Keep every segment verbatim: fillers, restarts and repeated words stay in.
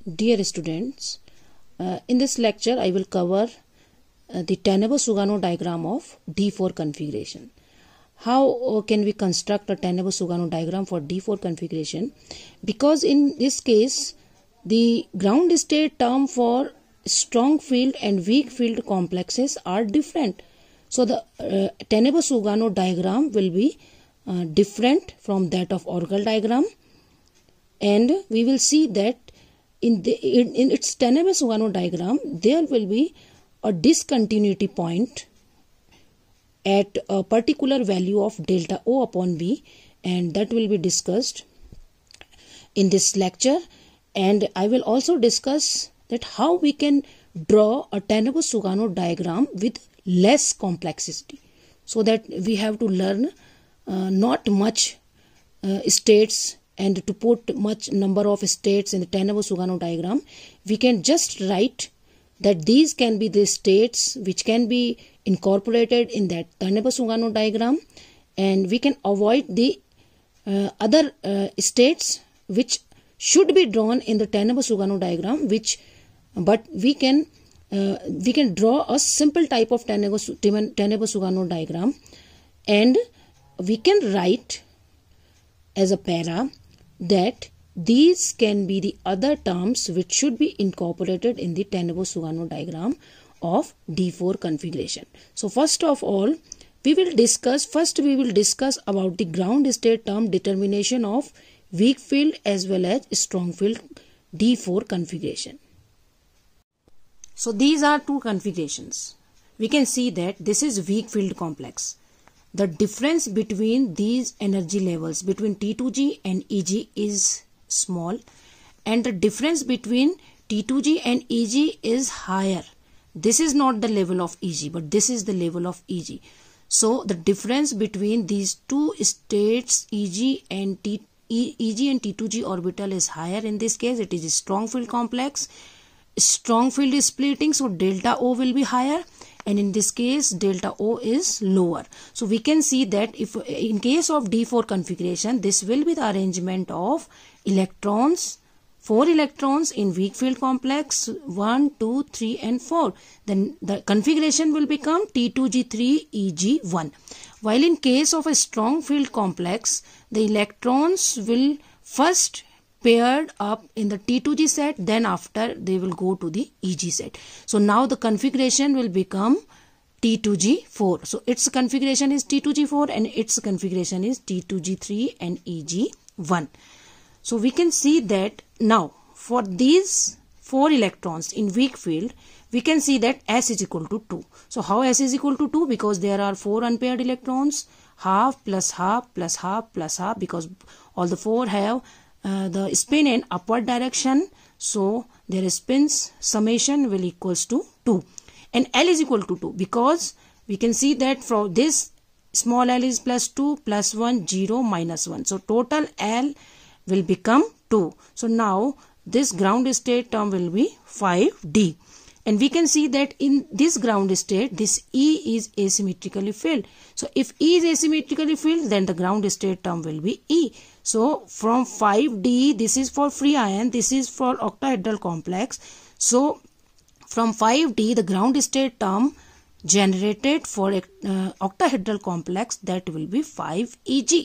Dear students, uh, in this lecture I will cover uh, the Tennebaum-Sugano diagram of D four configuration. How uh, can we construct a Tennebaum-Sugano diagram for D four configuration? Because in this case the ground state term for strong field and weak field complexes are different. So the uh, Tennebaum-Sugano diagram will be uh, different from that of Orgel diagram, and we will see that in, the, in, in its Tennebaum-Sugano diagram there will be a discontinuity point at a particular value of delta O upon V, and that will be discussed in this lecture. And I will also discuss that how we can draw a Tennebaum-Sugano diagram with less complexity, so that we have to learn uh, not much uh, states and to put much number of states in the Tennebaum-Sugano diagram. We can just write that these can be the states which can be incorporated in that Tennebaum-Sugano diagram, and we can avoid the uh, other uh, states which should be drawn in the Tennebaum-Sugano diagram, which but we can uh, we can draw a simple type of Tennebaum-Sugano diagram, and we can write as a para that these can be the other terms which should be incorporated in the Tennebaum-Sugano diagram of D four configuration. So first of all, we will discuss first we will discuss about the ground state term determination of weak field as well as strong field D four configuration. So these are two configurations. We can see that this is weak field complex. The difference between these energy levels between T two G and E G is small, and the difference between T two G and E G is higher. This is not the level of E G, but this is the level of E G. So the difference between these two states E G and T, E, EG and T two G orbital is higher. In this case it is a strong field complex. Strong field is splitting, so delta O will be higher, and in this case delta O is lower. So we can see that if in case of D four configuration, this will be the arrangement of electrons, four electrons in weak field complex, one, two, three and four. Then the configuration will become T two G three E G one. While in case of a strong field complex, the electrons will first paired up in the T two G set, then after they will go to the E G set. So now the configuration will become T two G four. So its configuration is T two G four and its configuration is T two G three and E G one. So we can see that now for these four electrons in weak field, we can see that S is equal to two. So how S is equal to two? Because there are four unpaired electrons, half plus half plus half plus half, because all the four have Uh, the spin in upward direction, so their spins summation will equals to two, and L is equal to two, because we can see that from this small l is plus two plus one, zero minus one, so total L will become two. So now this ground state term will be five D, and we can see that in this ground state this E is asymmetrically filled. So if E is asymmetrically filled, then the ground state term will be E. So from five D, this is for free ion, this is for octahedral complex. So from five D, the ground state term generated for uh, octahedral complex, that will be five E G.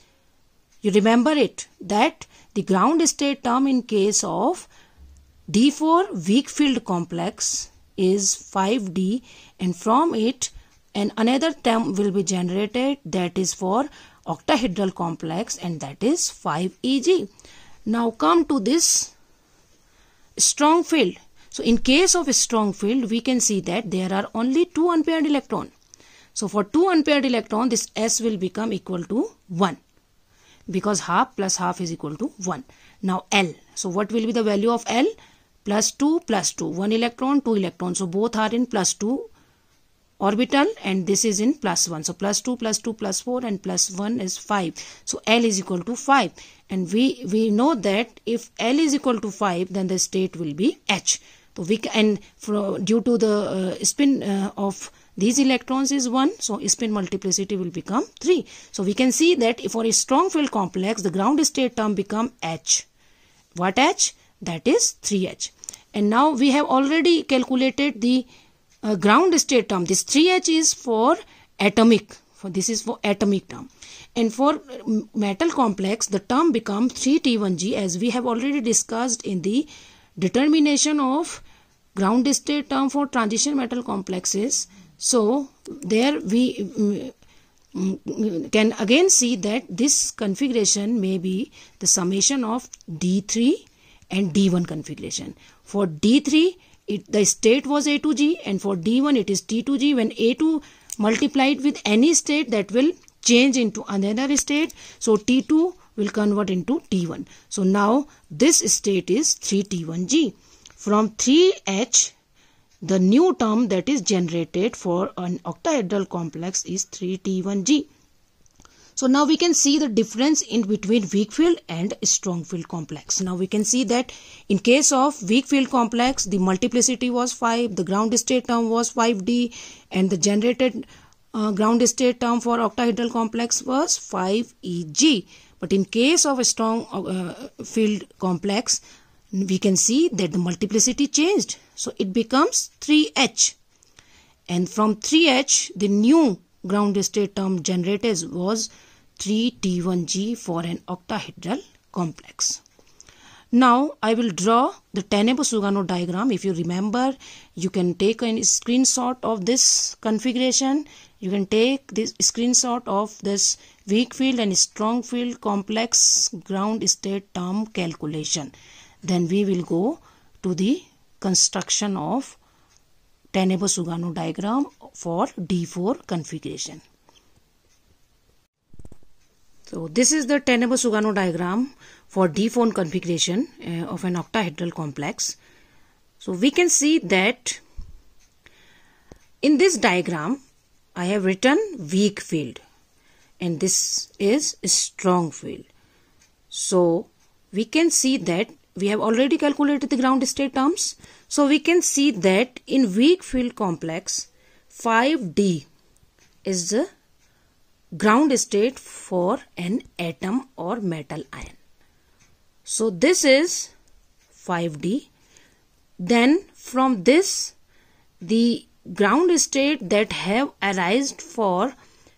You remember it, that the ground state term in case of D four weak field complex is five D, and from it and another term will be generated that is for octahedral complex, and that is five E G. Now come to this strong field. So in case of a strong field, we can see that there are only two unpaired electrons. So for two unpaired electrons, this S will become equal to one, because half plus half is equal to one. Now L. So what will be the value of L? Plus two plus two. one electron, two electrons. So both are in plus two orbital, and this is in plus one. So plus two plus two plus four, and plus one is five. So L is equal to five, and we we know that if L is equal to five, then the state will be H. So we can, and for, due to the uh, spin uh, of these electrons is one, so spin multiplicity will become three. So we can see that if for a strong field complex, the ground state term become H. What H? that is three H. And now we have already calculated the uh, ground state term. This three H is for atomic, for this is for atomic term. And for metal complex, the term becomes three T one G, as we have already discussed in the determination of ground state term for transition metal complexes. So there we um, can again see that this configuration may be the summation of D three and D one configuration. For D three, it, the state was A two G, and for D one it is T two G. When A two multiplied with any state, that will change into another state, so T two will convert into T one. So now this state is three T one G. From three H, the new term that is generated for an octahedral complex is three T one G. So now we can see the difference in between weak field and strong field complex. Now we can see that in case of weak field complex, the multiplicity was five, the ground state term was five D, and the generated uh, ground state term for octahedral complex was five E G. But in case of a strong uh, field complex, we can see that the multiplicity changed. So it becomes three H. And from three H, the new ground state term generated was three T one G for an octahedral complex. Now I will draw the Tenebo-Sugano diagram. If you remember, you can take a screenshot of this configuration. You can take this screenshot of this weak field and strong field complex ground state term calculation. Then we will go to the construction of Tenebo-Sugano diagram for D four configuration. So this is the Tenebo-Sugano diagram for D four configuration uh, of an octahedral complex. So we can see that in this diagram I have written weak field and this is strong field. So we can see that we have already calculated the ground state terms. So we can see that in weak field complex, five D is the ground state for an atom or metal ion. So this is five D. Then from this, the ground state that have arisen for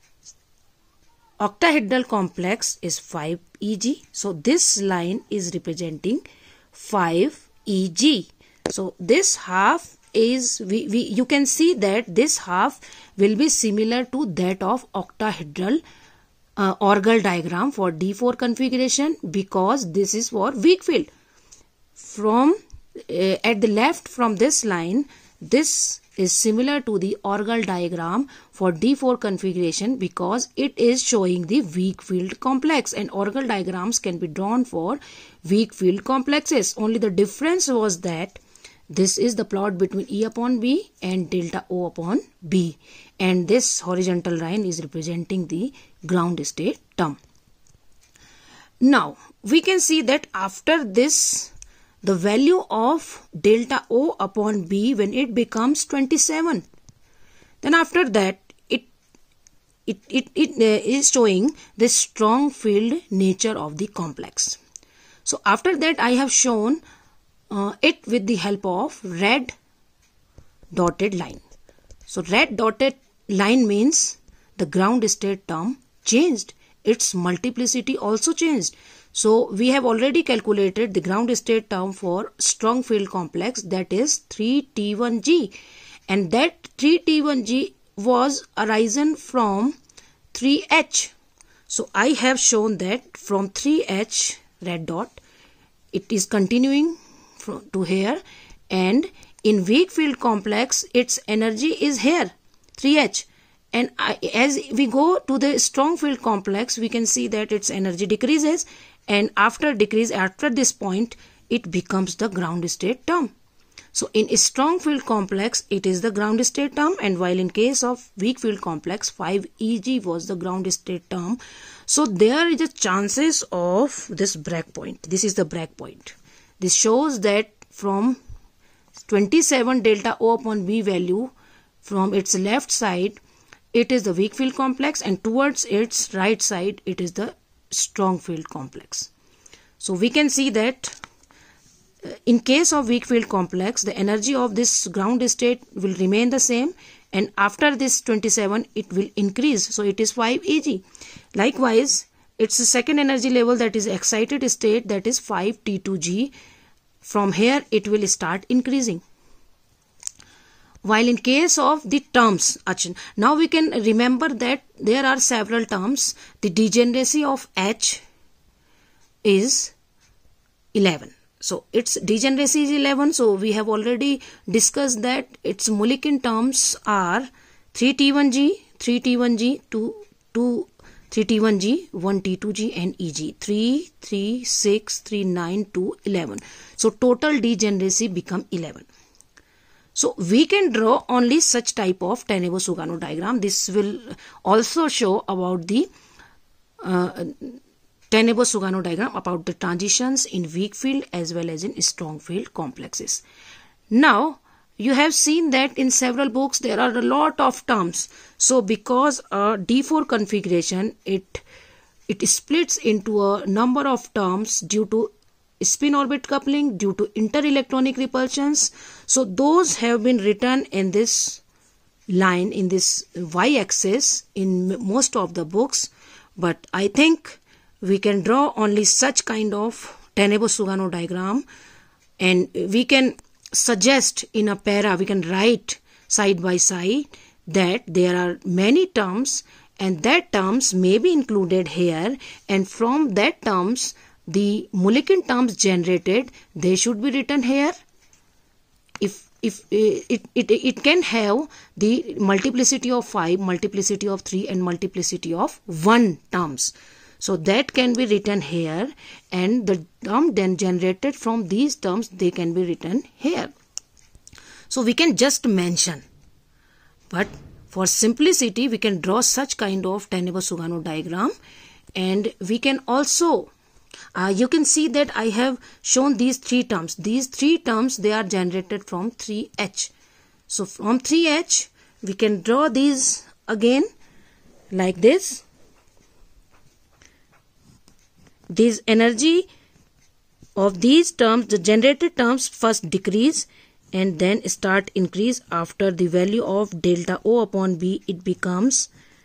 octahedral complex is five E G. So this line is representing five E G. So this half is, we, we you can see that this half will be similar to that of octahedral uh, orgal diagram for D four configuration, because this is for weak field. From uh, at the left from this line, this is similar to the orgal diagram for D four configuration because it is showing the weak field complex, and orgal diagrams can be drawn for weak field complexes. Only the difference was that this is the plot between E upon B and delta O upon B, and this horizontal line is representing the ground state term. Now we can see that after this, the value of delta O upon B, when it becomes twenty-seven, then after that it it, it, it uh, is showing the strong field nature of the complex. So after that I have shown uh, it with the help of red dotted line. So red dotted line means the ground state term changed, its multiplicity also changed. So we have already calculated the ground state term for strong field complex, that is three T one G, and that three T one G was arisen from three H. So I have shown that from three H red dot it is continuing from to here, and in weak field complex its energy is here three H, and I, as we go to the strong field complex we can see that its energy decreases, and after decrease after this point it becomes the ground state term. So in a strong field complex it is the ground state term, and while in case of weak field complex five E G was the ground state term. So there is a chances of this breakpoint. This is the breakpoint. This shows that from twenty-seven delta O upon B value, from its left side it is the weak field complex, and towards its right side it is the strong field complex. So we can see that in case of weak field complex, the energy of this ground state will remain the same, and after this twenty-seven it will increase, so it is five E G. Likewise, its second energy level, that is excited state, that is five T two G. From here it will start increasing. While in case of the terms, now we can remember that there are several terms. The degeneracy of H is eleven. So its degeneracy is eleven. So we have already discussed that its Mulliken terms are three T one G, three T one G, two, two, three T one G, one T two G and E G. three, three, six, three, nine, two, eleven. So total degeneracy become eleven. So we can draw only such type of Tenebo-Sugano diagram. This will also show about the uh, Tenebo-Sugano diagram about the transitions in weak field as well as in strong field complexes. Now you have seen that in several books there are a lot of terms. So because a D four configuration, it it splits into a number of terms due to spin orbit coupling, due to interelectronic repulsions. So those have been written in this line, in this y-axis in most of the books, but I think we can draw only such kind of Tenebo-Sugano diagram, and we can suggest in a para, we can write side by side that there are many terms and that terms may be included here, and from that terms the Mulliken terms generated, they should be written here. If if it, it, it can have the multiplicity of five, multiplicity of three and multiplicity of one terms. So that can be written here, and the term then generated from these terms, they can be written here. So we can just mention, but for simplicity we can draw such kind of Tenebo-Sugano diagram, and we can also Uh, you can see that I have shown these three terms. These three terms, they are generated from three H. So from three H, we can draw these again like this. This energy of these terms, the generated terms, first decrease and then start increase. After the value of delta O upon B, it becomes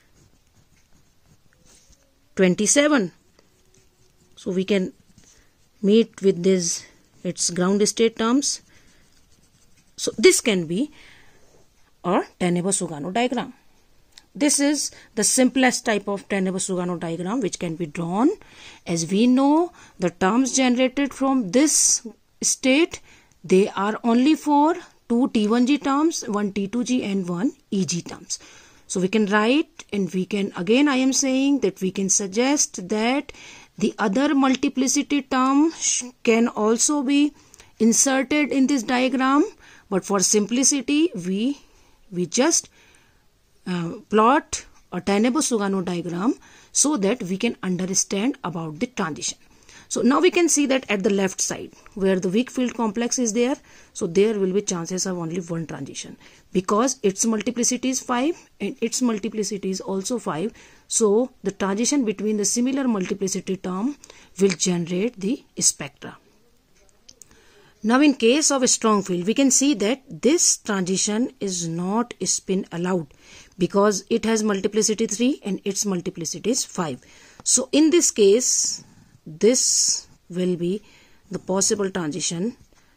twenty-seven. So we can meet with this, its ground state terms. So this can be a Tenebo-Sugano diagram. This is the simplest type of Tenebo-Sugano diagram which can be drawn. As we know, the terms generated from this state, they are only for two T one G terms, one T two G and one E G terms. So we can write, and we can, again I am saying that we can suggest that the other multiplicity term can also be inserted in this diagram, but for simplicity we we just uh, plot a Tenebo-Sugano diagram so that we can understand about the transition. So now we can see that at the left side where the weak field complex is there, so there will be chances of only one transition because its multiplicity is five and its multiplicity is also five. So the transition between the similar multiplicity term will generate the spectra. Now in case of a strong field, we can see that this transition is not spin allowed because it has multiplicity three and its multiplicity is five. So in this case, this will be the possible transition.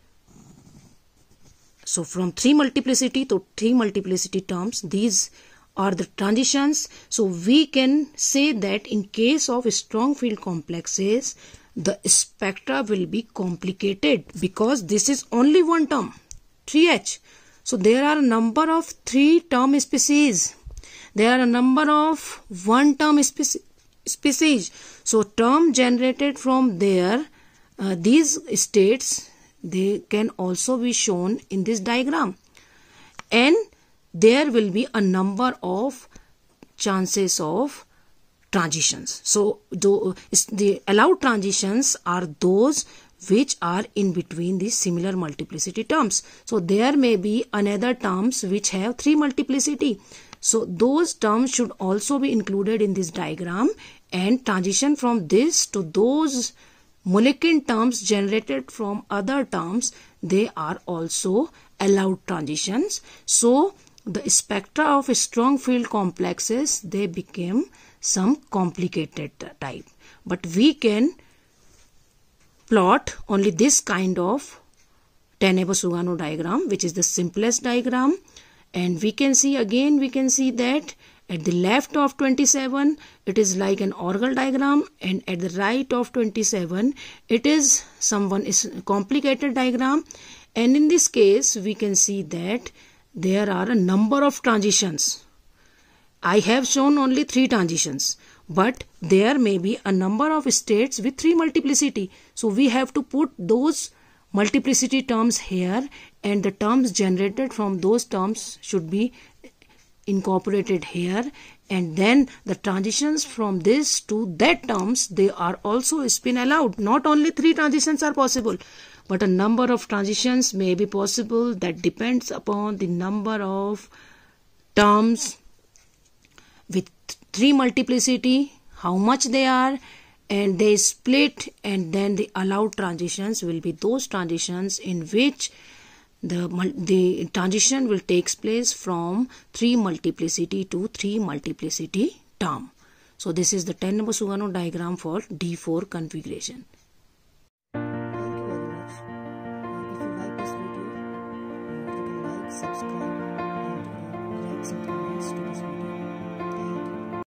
So from three multiplicity to three multiplicity terms, these are the transitions. So we can say that in case of strong field complexes, the spectra will be complicated because this is only one term, three H. So there are a number of three term species. There are a number of one term species. species. So term generated from there, uh, these states, they can also be shown in this diagram, and there will be a number of chances of transitions. So the, the allowed transitions are those which are in between the similar multiplicity terms. So there may be another terms which have three multiplicity. So those terms should also be included in this diagram, and transition from this to those Mulliken terms generated from other terms, they are also allowed transitions. So the spectra of strong field complexes, they became some complicated type. But we can plot only this kind of Tenebo-Sugano diagram, which is the simplest diagram. And we can see again, we can see that at the left of twenty-seven, it is like an orgal diagram, and at the right of twenty-seven, it is someone is complicated diagram. And in this case, we can see that there are a number of transitions. I have shown only three transitions, but there may be a number of states with three multiplicity. So we have to put those multiplicity terms here, and the terms generated from those terms should be incorporated here, and then the transitions from this to that terms, they are also spin allowed. Not only three transitions are possible, but a number of transitions may be possible. That depends upon the number of terms with three multiplicity, how much they are, and they split, and then the allowed transitions will be those transitions in which the, the transition will take place from three multiplicity to three multiplicity term. So this is the Tenebo-Sugano diagram for D four configuration.